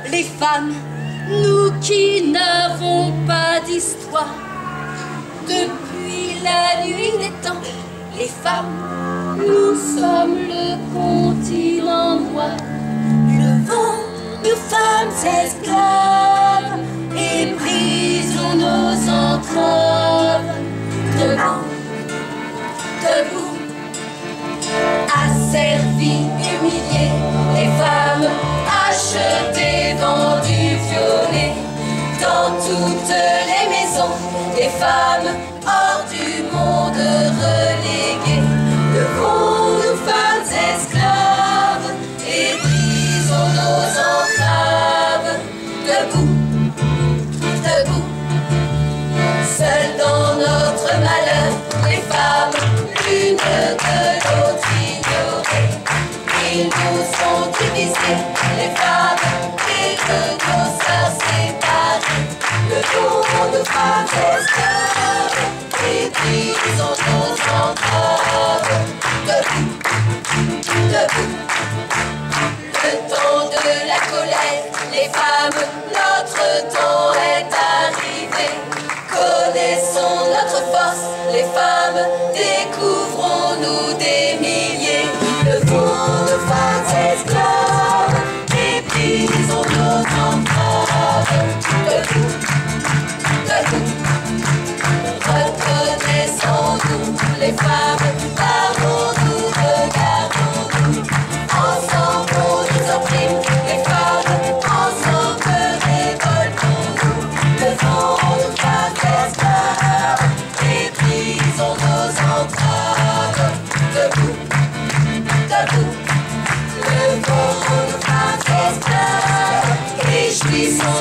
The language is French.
les femmes, nous qui n'avons pas d'histoire. Depuis la nuit des temps, les femmes, nous sommes le continent noir. Levons, nous femmes esclaves, et brisons nos entraves. Debout, debout, asservis, humiliées, les femmes achetées, vendues, violées. Dans toutes les maisons, les femmes hors du monde reléguées. Devons nous femmes esclaves et brisons nos entraves. Debout, debout, seules dans notre malheur, les femmes, l'une de l'autre ignorées. Ils nous sont divisés, les femmes, et de nos sœurs séparées. Levons nos femmes esclaves et brisons nos entraves. Debout, debout, le temps de la colère, les femmes, notre temps est arrivé. Connaissons notre force, les femmes, découvrons-nous des milliers. Levons nos femmes esclaves et brisons nos entraves. Debout, debout, reconnaissons-nous, les femmes, parlons-nous, regardons-nous. Ensemble on nous opprime, les femmes, ensemble révoltons-nous. Levons nos femmes esclaves et brisons nos entraves. Debout, debout, levons nos femmes esclaves, réjouissons